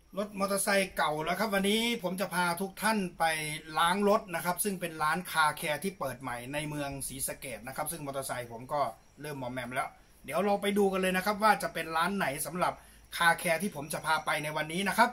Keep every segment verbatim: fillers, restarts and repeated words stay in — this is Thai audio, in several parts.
รถมอเตอร์ไซค์เก่าแล้วครับวันนี้ผมจะพาทุกท่านไปล้างรถนะครับซึ่งเป็นร้านคาแคร์ที่เปิดใหม่ในเมืองศรีสะเกษนะครับซึ่งมอเตอร์ไซค์ผมก็เริ่มมอมแมมแล้วเดี๋ยวเราไปดูกันเลยนะครับว่าจะเป็นร้านไหนสำหรับคาแคร์ที่ผมจะพาไปในวันนี้นะครับ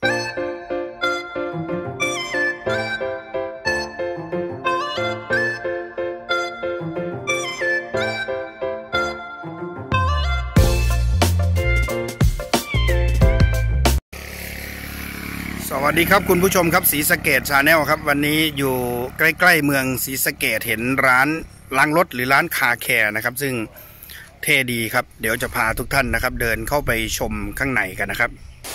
สวัสดีครับคุณผู้ชมครับศรีสะเกษชาแนลครับวันนี้อยู่ใกล้ๆเมืองศรีสะเกษเห็นร้านล้างรถหรือร้านคาแคร์นะครับซึ่งเท่ดีครับเดี๋ยวจะพาทุกท่านนะครับเดินเข้าไปชมข้างในกันนะครับ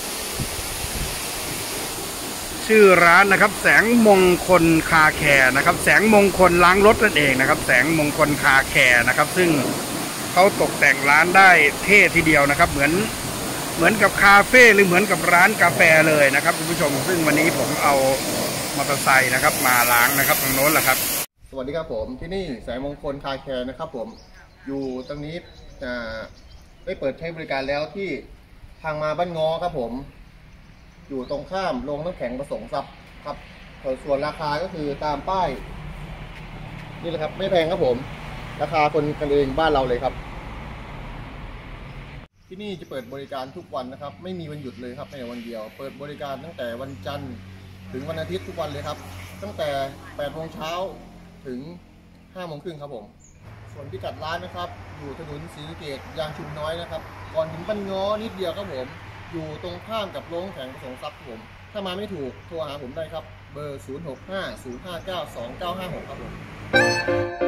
ชื่อร้านนะครับแสงมงคลคาแคร์นะครับแสงมงคลล้างรถนั่นเองนะครับแสงมงคลคาแคร์นะครับซึ่งเขาตกแต่งร้านได้เท่ทีเดียวนะครับเหมือนเหมือนกับคาเฟ่หรือเหมือนกับร้านกาแฟเลยนะครับคุณผู้ชมซึ่งวันนี้ผมเอามอเตอร์ไซค์นะครับมาล้างนะครับตรงโน้นแหละครับสวัสดีครับผมที่นี่แสงมงคลคาแคร์นะครับผมอยู่ตรงนี้ได้เปิดใช้บริการแล้วที่ทางมาบ้านงอครับผมอยู่ตรงข้ามโรงน้ำแข็งประสงค์ทรัพย์ครับส่วนราคาก็คือตามป้ายนี่แหละครับไม่แพงครับผมราคาคนกันเองบ้านเราเลยครับที่นี่จะเปิดบริการทุกวันนะครับไม่มีวันหยุดเลยครับในวันเดียวเปิดบริการตั้งแต่วันจันทร์ถึงวันอาทิตย์ทุกวันเลยครับตั้งแต่แปดโมงเช้าถึงห้าโมงครึ่งครับผมส่วนพิกัดร้านนะครับอยู่ถนนศรีสะเกษยางชุมน้อยนะครับก่อนถึงบ้านง้อนิดเดียวครับผมอยู่ตรงข้ามกับโรงแข็งประสงค์ทรัพย์ครับผมถ้ามาไม่ถูกโทรหาผมได้ครับเบอร์ศูนย์ หก ห้า ศูนย์ ห้า เก้า สอง เก้า ห้า หกครับผม